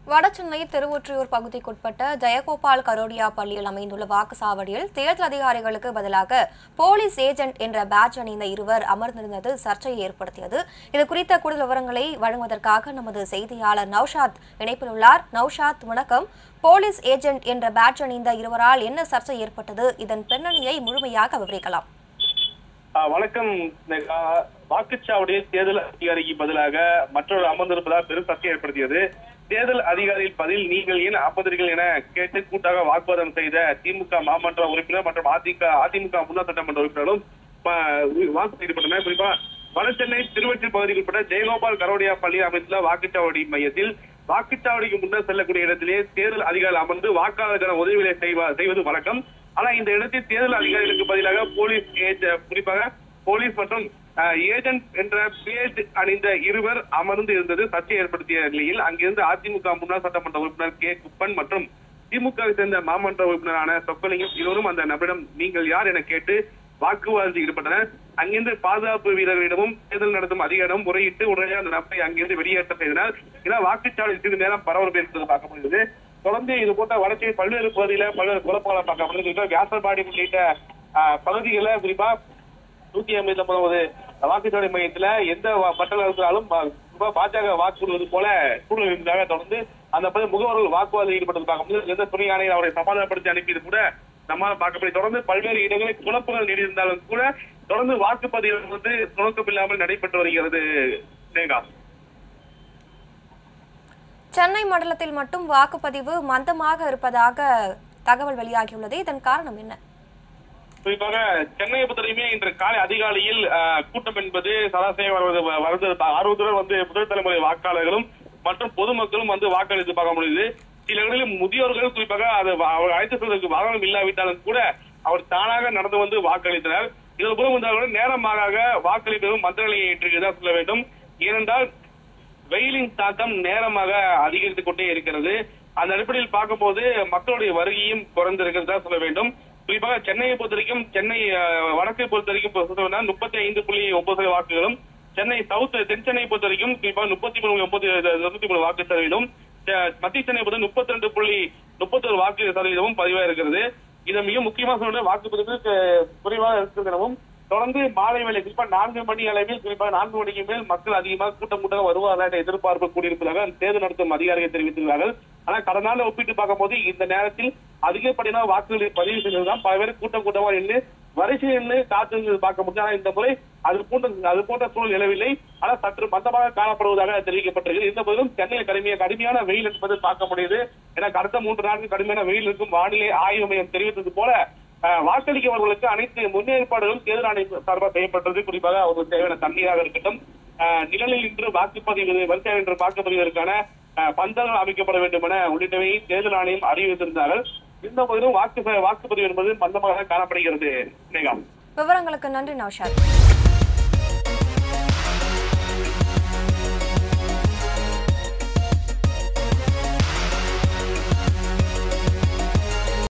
வடசென்னை திருவொற்றியூர் பகுதிக்குட்பட்ட ஜெயகோபால் கரோடியா பள்ளியில் அமைந்துள்ள வாக்குச்சாவடியில் தேர்தல் அதிகாரிகளுக்கு பதிலாக போலீஸ் ஏஜென்ட் என்ற பேட்ஜ் அணிந்த இருவர் அமர்ந்திருந்தது சர்ச்சையை ஏற்படுத்தியது. இது குறித்த கூடுதல் விவரங்களை வழங்குவதற்காக நமது செய்தியாளர் நௌஷாத் இணைப்பில் உள்ளார். நௌஷாத், வணக்கம். போலீஸ் ஏஜென்ட் என்ற பேட்ஜ் அணிந்த இருவரால் என்ன சர்ச்சை ஏற்பட்டது? இதன் பின்னணியை முழுமையாக விவரிக்கலாம். வணக்கம். வாக்குச்சாவடியில் தேர்தல் அதிகாரிக்கு பதிலாக மற்றொரு அமர்ந்திருப்பதால் பெரும் சர்ச்சை ஏற்படுத்தியது. தேர்தல் அதிகாரியின் பதில் நீங்கள் ஏன் ஆப்பதீர்கள் என கேட்டு கூட்டாக வாக்குவாதம் செய்த திமுக மாமன்ற உறுப்பினர் மற்றும் அதிமுக முன்னாள் சட்டமன்ற உறுப்பினரும் வாக்கு ஈடுபட்டனர். குறிப்பா வடசென்னை திருவொற்றியூர் பகுதியில் உட்பட்ட ஜெயகோபால் கரோடியா பள்ளி அமைந்துள்ள வாக்குச்சாவடி மையத்தில் வாக்குச்சாவடிக்கு முன்னர் செல்லக்கூடிய இடத்திலே தேர்தல் அதிகாரிகள் அமர்ந்து வாக்காளர்களுக்கான உதவிகளை செய்வது வழக்கம். ஆனா இந்த இடத்தில் தேர்தல் அதிகாரிகளுக்கு பதிலாக குறிப்பாக போலீஸ் மற்றும் ஏஜென்ட் என்ற பேஜ் அணிந்த இருவர் அமர்ந்து இருந்தது சர்ச்சை ஏற்படுத்திய நிலையில் அங்கிருந்து அதிமுக முன்னாள் சட்டமன்ற உறுப்பினர் கே குப்பன் மற்றும் திமுகவை சேர்ந்த மாமன்ற உறுப்பினரான சொக்கலிங்கம் இருவரும் அந்த நபரிடம் நீங்கள் யார் என கேட்டு வாக்குவாதத்தில் ஈடுபட்டனர். அங்கிருந்து பாதுகாப்பு வீரர்களிடமும் தேர்தல் நடத்தும் அதிகாரிடம் முறையிட்டு உடனே அந்த நபரை அங்கிருந்து வெளியேற்ற செய்தனர். இதனால் வாக்குச்சாவடி சிறிது நேரம் பரபரப்பு என்பது பார்க்க முடிந்தது. தொடர்ந்து இது போன்ற வளர்ச்சியை பல்வேறு பகுதியில பல்வேறு குழப்பங்களை பார்க்க முடிந்தது. வியாசர்பாடி உள்ளிட்ட பகுதிகளில் குறிப்பா 159 வாக்குச்சாவடி மையத்துல எந்த பட்டங்கள் இருக்கிறாலும் பாஜக வாக்குறுவது போல சூழல் இருந்ததாக தொடர்ந்து அந்த முகவர்கள் வாக்குவாதத்தில் ஈடுபட்டது பார்க்க முடியும். எந்த துணை ஆணையர் அவரை சமாதானப்படுத்தி அனுப்பியது கூட நம்மால் பார்க்கப்படி தொடர்ந்து பல்வேறு இடங்களில் குழப்பங்கள் நீடிருந்தாலும் கூட தொடர்ந்து வாக்குப்பதிவு துவக்கமில்லாமல் நடைபெற்று வருகிறது. சென்னை மண்டலத்தில் மட்டும் வாக்குப்பதிவு மந்தமாக இருப்பதாக தகவல் வெளியாகியுள்ளது. இதன் காரணம் என்ன? குறிப்பாக சென்னையை பொறுத்தவரையுமே இன்று காலை அதிகாலையில் கூட்டம் என்பது சராசரியாக ஆர்வத்துடன் முதல் தலைமுறை வாக்காளர்களும் மற்றும் பொதுமக்களும் வாக்களித்து பார்க்க முடியுது. சில இடங்களில் முதியோர்கள் குறிப்பாக அவர் அழைத்து செல்வதற்கு வாகனம் இல்லாவிட்டாலும் கூட அவர் தானாக நடந்து வாக்களித்தனர். இதன் போல நேரமாக வாக்களிப்பதும் மந்த நிலையை ஏற்றிருக்கிறதா சொல்ல வேண்டும். ஏனென்றால் வெயிலின் தாக்கம் நேரமாக அதிகரித்துக் கொண்டே இருக்கிறது. அந்த அடிப்படையில் பார்க்கும் போது மக்களுடைய வருகையும் குறைந்திருக்கிறதா சொல்ல வேண்டும். குறிப்பாக சென்னையை பொறுத்த வரைக்கும் சென்னை வடக்கை பொறுத்த வரைக்கும் 35.9% வாக்குகளும், சென்னை சவுத் தென் சென்னை பொறுத்த வரைக்கும் குறிப்பாக 33.93 வாக்கு சதவீதம், மத்திய சென்னை பொறுத்த 32.31 வாக்கு சதவீதமும் பதிவாக இருக்கிறது. இதை மிக முக்கியமாக சொல்ற வாக்குப்பதிவு குறைவாக இருக்கிறதும் தொடர்ந்து மாலை வேலை குறிப்பாக 4 மணி அளவில் குறிப்பாக 4 மணிக்கு மேல் மக்கள் அதிகமாக கூட்டம் வருவார்கள் என்ற எதிர்பார்ப்பு கூடியிருப்பதாக தேர்தல் நடத்தும் அதிகாரிகள் தெரிவித்துள்ளார்கள். ஆனால் கடந்த நாள் ஒப்பிட்டு பார்க்கும் போது இந்த நேரத்தில் அதிகப்படியான வாக்குகளை பதிவு செய்ததுதான் பல பேர் கூட்டமா நின்று வரிசையில் நின்று காத்து பார்க்க முடியும். ஆனால் இந்த முறை அது போன்ற சூழல் நிலவில்லை. ஆனால் சற்று மந்தமாக காணப்படுவதாக தெரிவிக்கப்பட்டிருக்கிறது. இந்த போதிலும் சென்னையில் கடுமையான வெயில் என்பது பார்க்க முடியுது. ஏன்னா அடுத்த 3 நாட்கள் கடுமையான வெயில் இருக்கும் வானிலை ஆய்வு மையம் தெரிவித்தது போல வாக்களிக்கவர்களுக்கு அனைத்து முன்னேற்பாடுகளும் தேர்தல் ஆணையம் சார்பாக செய்யப்பட்டது. குறிப்பாக அவர்களுக்கு தேவையான தண்ணீராக இருக்கட்டும், நிழலில் இன்று வாக்குப்பதிவு வரிசையாக இன்று வாக்குப்பதிவதற்கான பந்தங்கள் அமைக்கப்பட வேண்டும் என உள்ளிட்டவை தேர்தல் ஆணையம் அறிவித்திருந்தார்கள். இந்த போதிலும் வாக்குப்பதிவு என்பது மந்தமாக காணப்படுகிறது. விவரங்களுக்கு நன்றி நௌஷாத்.